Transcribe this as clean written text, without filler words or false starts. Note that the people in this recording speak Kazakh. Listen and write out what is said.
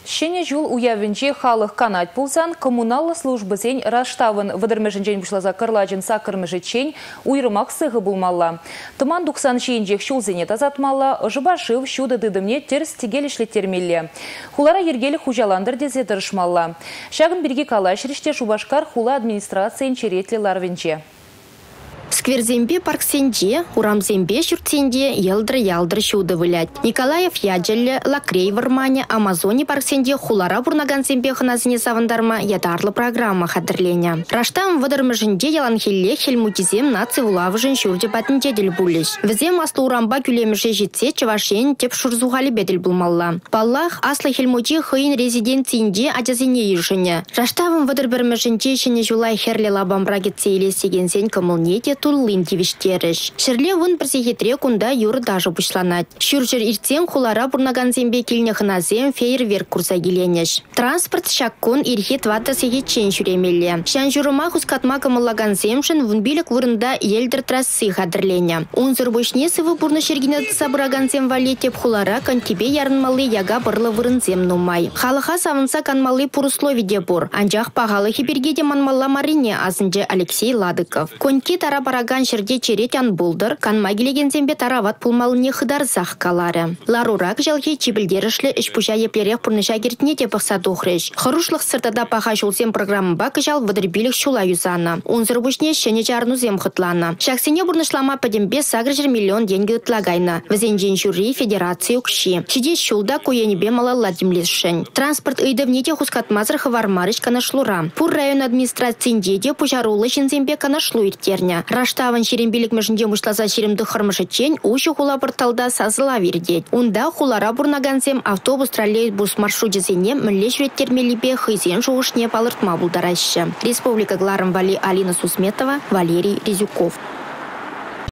Шене жул уявенче халық канат пулсан коммунал службы сен раштавын выдырмешінчен бұшлаза кырладжын сакырмешечен уйрымақ сығы булмалла. Тыман 90 шейінжек шул зене тазатмалла, жыбашыв шуды дыдымне терс тегелішлі термелле. Хулара ергелі хужаландыр дезе дырышмалла. Шагын бірге калаш ріште шубашкар хула администрациян черетлі ларвенче. Скверзембе парксенде, урамзембе шуртсенде ялдыр шуды вылять. Николаев яджелі, Лакрей вармане, Амазоне парксенде хулара бурнаганзембе ханазыне савандарма ядарлы программа хадырленя. Раштам выдырмыжынде яланхелле хельмутизем наци улавыжын шурде батынде дел булеш. Візем аслы урамба күлеміже жетсе чавашен теп шурзуғали бедел булмалла. Баллах аслы хельмути хыйын резиденциинде адязыне ешіне. Раштавым выдырбірмыжынде шене жулай херле лабамбра кетсе елесеген сен кымылнете туллын тивиштеріш. Шерле вын бірсехетре кунда юры дажы бұшланат. Шүржір иртен хулара бурнаганзембе келіне хыназем фейерверк курса келенеш. Транспорт шаккун ирхет ватта сехетчен жүремелі. Шан жүріма хускатма кымыллаганземшін вынбилік вырында елдір трассы хадырлене. Унзыр бөшне сывы бурны шергіне сабыраганзем валетеп хулара кантибе ярынмалы яга бырлы вырынзем нумай. Халыха савынса канмалы пурусловиде бур. Анжақ пағалы хибергеде манмалла марине азынже Алексей Ладыков. Коньки тара бараган жерде черетян булдыр, канма келегензембе тарават пулмалыне хыдар зах калары. Ларурак жалхи чибілдерішлі ішпұша еплерек пұрныша кертіне тепықса тухреш. Хырушлық сыртада паха жолзем программыба кыжал выдырбилік шула юзана. Унзыр бұшне шене жарнузем хытлана. Шаксене бұрнышлама падембе сагржыр миллион деньги утлагайна. Візенжен жюри федерации укши. Шиде шулда коенебе малалла демлесшен. Транспорт ыйдывнете хускатмазыр хывармарыш канашлура. Пур район администрациинде де пужарулы шензембе канашлу иртерня. Раштаван шерембелік межінде мұшлаза шеремді қырмышычен ұшы хула бұрталда сазыла вердет. Унда хулара бурнагансем автобус троллейбус маршрутезене мүлле жүреттермеліпе хызен жоғышне палыртма бұлдарашы. Республика Гларым Вали Алина Сусметова, Валерий Резюков.